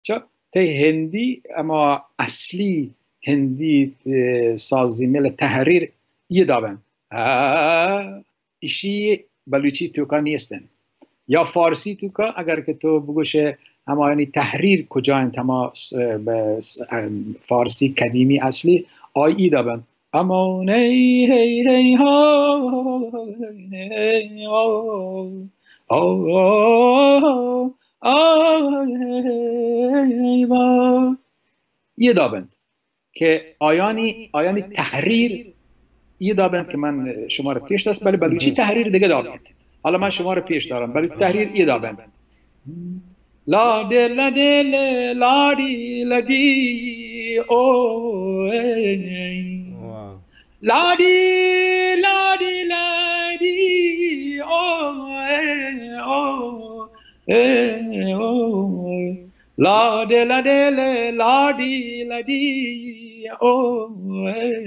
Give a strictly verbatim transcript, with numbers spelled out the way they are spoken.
چه تی هندی اما اصلی هندی سازی مل تحریر یه دابن ایشی بلوچی تو کا نیستن یا فارسی تو کا اگر که تو بگوشه اما یعنی تحریر کجا انت اما فارسی قدیمی اصلی آی ای دابن اما نی هی هی ها هی ها آه آه ای با یه دابند که آیانی آیانی تحریر یه دابند که من شما رو پیش دست ولی بلوچی تحریر دیگه دابند حالا من شما رو پیش دارم بلوچی تحریر یه دابند لا دل لا دل لا دی لا دی او لا دی لا دی لا دی او او او لا de la de le la di la di oh